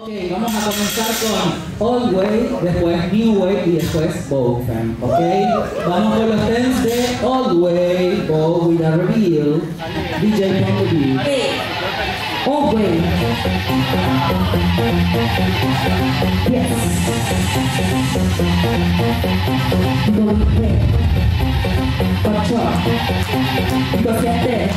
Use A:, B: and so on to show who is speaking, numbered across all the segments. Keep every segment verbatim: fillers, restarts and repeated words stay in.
A: Ok, vamos a comenzar con Old Way, después New Way y después Bow Fam. Ok, vamos con los temas de Old Way, Bow with a Reveal, D J on the beat.
B: Hey. Old Way. Yes. Old Way. Ocho. Dos y tres.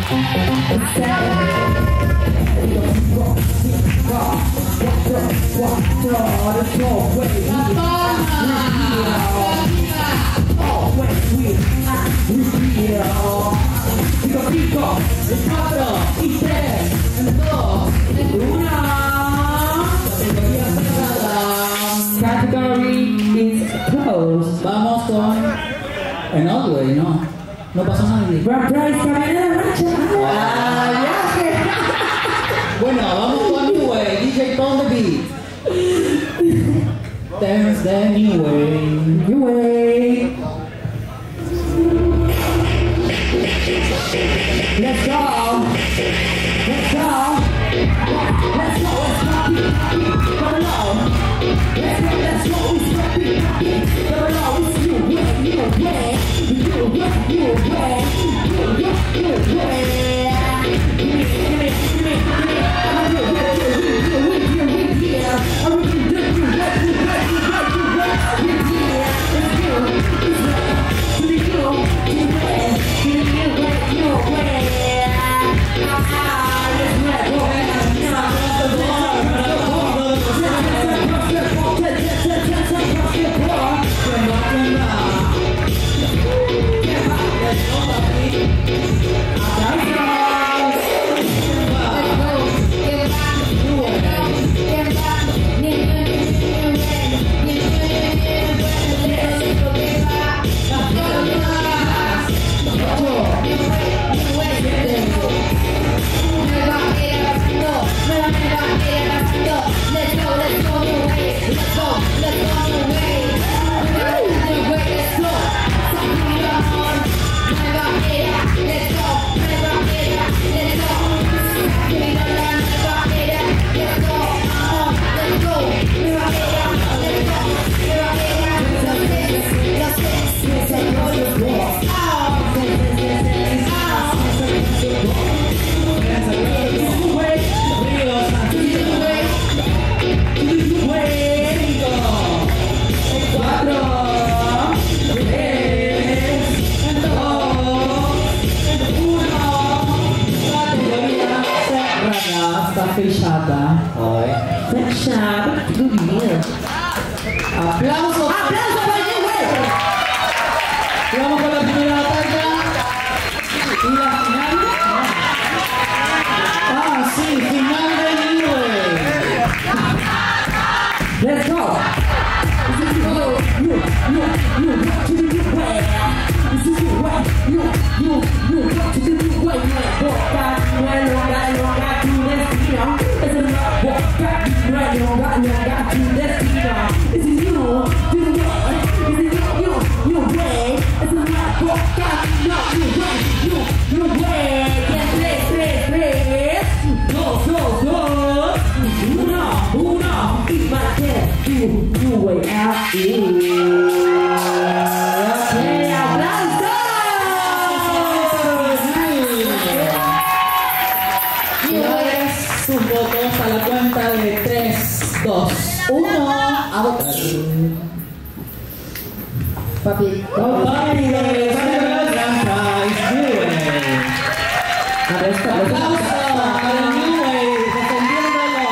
B: Category is closed.
A: Vamos con en Old Way, no, no pasó nada.
B: Grand Prize Caminera Racha.
A: Ah, viaje. Bueno, vamos con New Way, D J on the beat. There's the New Way.
B: New Way. Let's go. Let's go. Let's go. Let's happy, happy. Go low. Let's go. Let's go. It's happy, happy. Go low. It's new way, new way. New way, new way. New way, new way. Give me, give me, give me, give me. I'm gonna do it, do it, do it, do it, do it. I'm gonna do it, do it, do it, do it, do it, do it. Let's go. It's right. To the new, to the way. To the new way, new way. Ah, let's let go. Fechada. Fechada. Tudo lindo.
A: Aplausos.
B: Aplausos para el New Way.
A: Y vamos con la primera batalla. Y la final. Ah, sí, final de New Way.
B: Let's go. This is you, you, you, you, to the new way. This is you, way, you, you, you, to the new way. Boca, bueno, galo, gato, destino. Es el boca, bueno, galo, gato, destino. This is you, to the way. This is you, you, you way. Es el boca, no, you way, you, you way. Tres, tres, tres, tres. Dos, dos, dos. Uno, uno. Y más que you, you way out. Okay, aplausos.
A: Sus votos a la cuenta de tres, dos, uno, a votar.
B: Papi.
A: Papi, Grand Prize, New Way. Aplausos para New Way, defendiéndolo.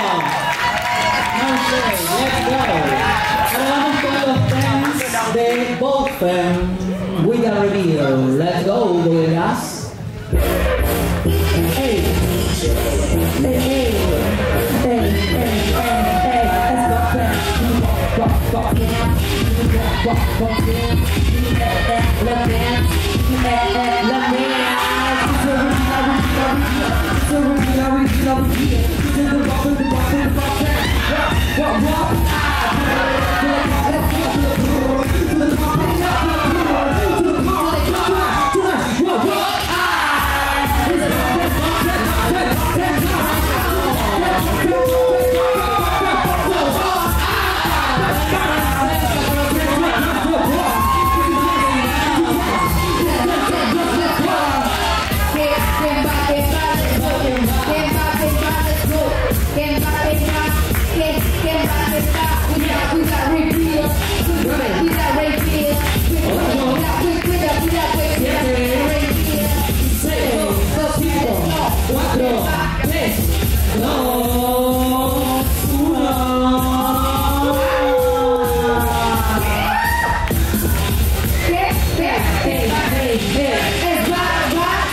A: Ok, let's go. Ahora vamos con los temas de Bow Fam with a Reveal. Let's go, goleras. Hey.
B: Hey, hey, hey, hey, hey, let's go, friend. Walk, walk, yeah. Walk, walk, yeah. Love dance, love dance. So original, so original, original, original. To the walk, to the walk, to the walk, walk, walk, walk. To the walk, to the walk, to the walk, to the walk, to the walk, walk. Ah, Get back, get back. We got, we got reveal. We got, we got reveal. We got, we got, we got, we got reveal. Seis, cinco, cuatro, tres, dos, uno. Get back, hey, hey, hey. It's back, back.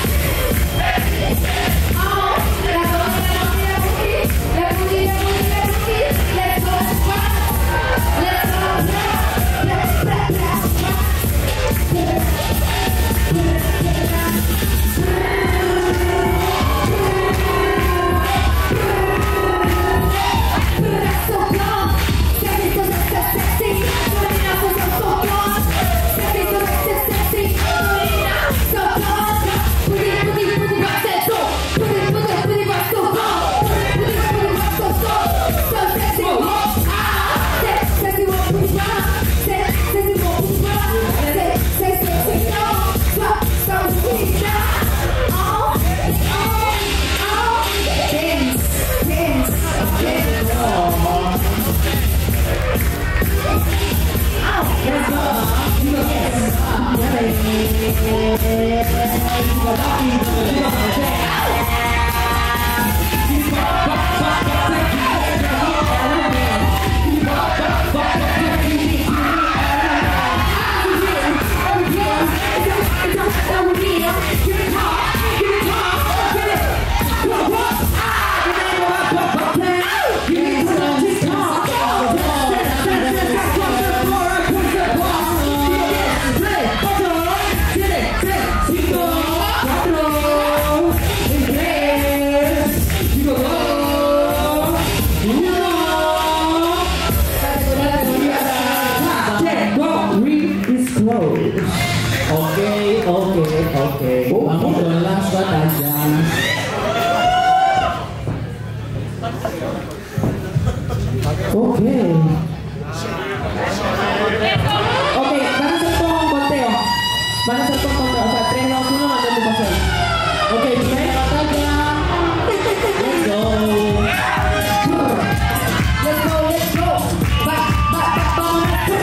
B: Oh, la boogie, la boogie, la boogie, la boogie, la boogie. Let's go, let's go, let's go, let's go, let's
A: Oke, oke, oke. Vamos con las batallas. Oke.
B: Oke, van a hacer todo un conteo. Van a hacer todo un conteo. O sea, tres, dos, uno, manda tu paseo.
A: Ok, primera batalla. Let's go.
B: Let's go, let's go. Va, va, va, vamos a go.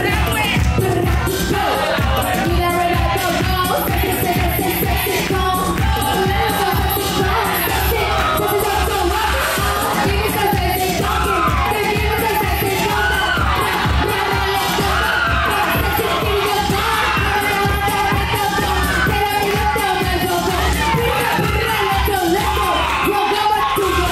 B: Mira, mira, go, go. Sexy, sexy, sexy, go. Let's go, sexy, go. Sexy, sexy, go, go. Give me some sexy talking. Give me some sexy talking. Mira, mira, let's go. Sexy, give me your talk. Mira, mira, let's go, go. Mira, mira, let's go, let's go, go. Mira, mira, let's go, let's go. We'll go back to your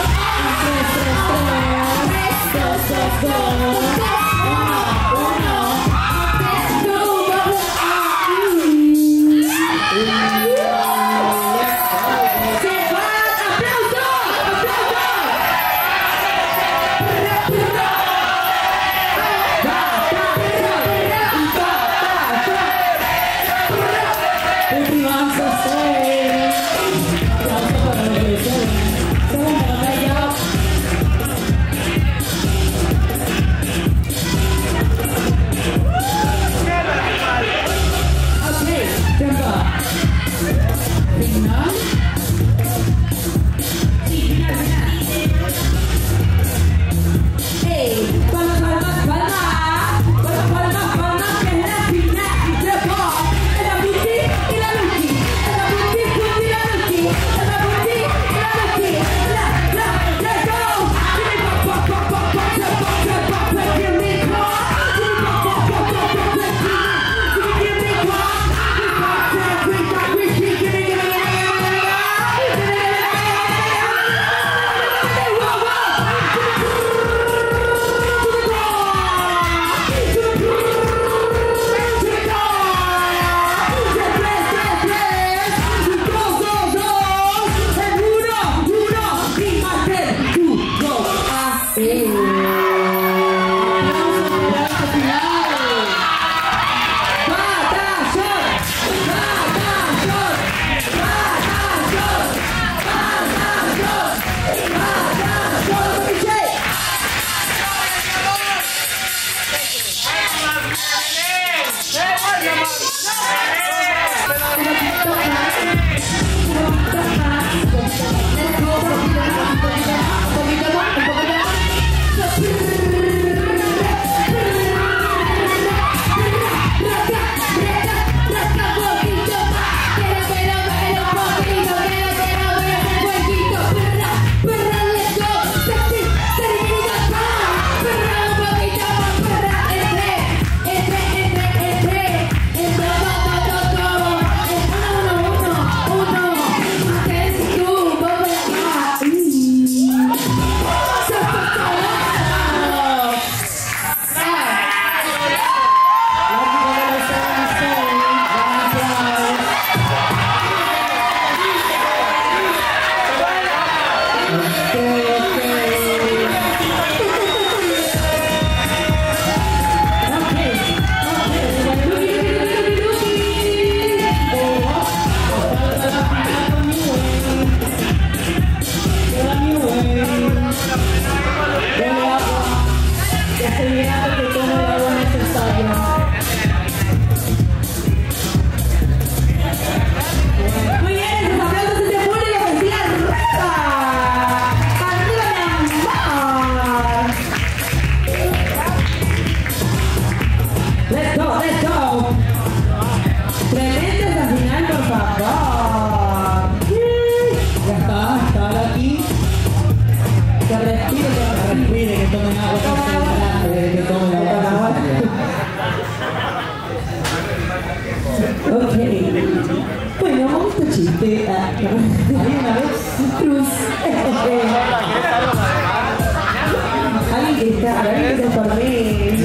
B: Alguien que está, alguien que se tornee.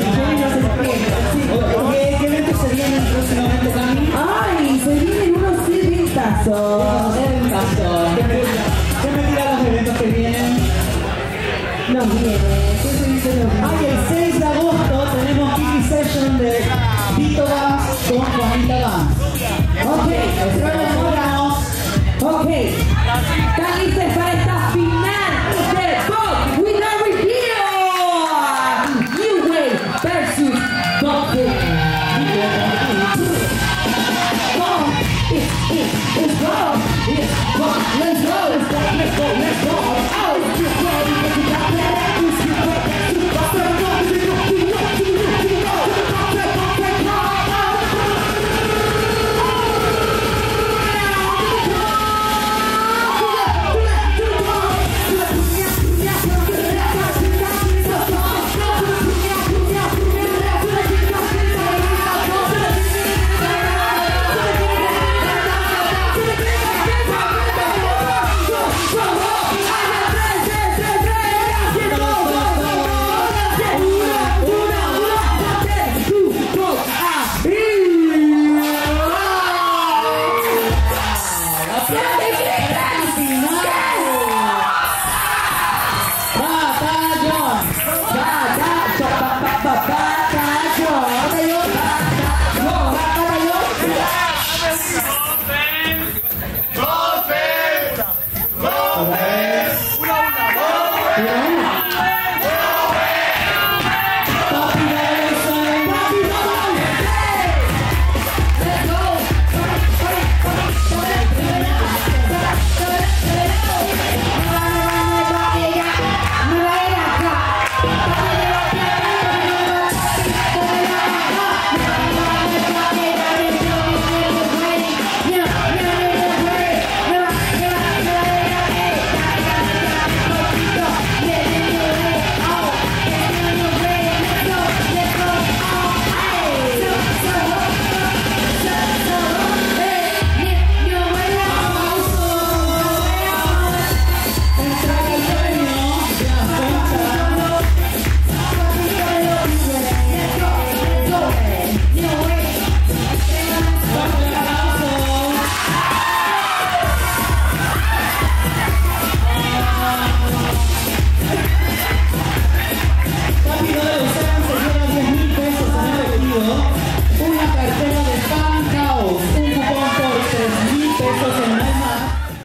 A: ¿Qué, ¿Qué eventos se vienen próximamente, Cami?
B: Ay, se vienen unos eventazos.
A: Eventazos. ¿Qué me dirán los eventos que vienen?
B: Nos vienen.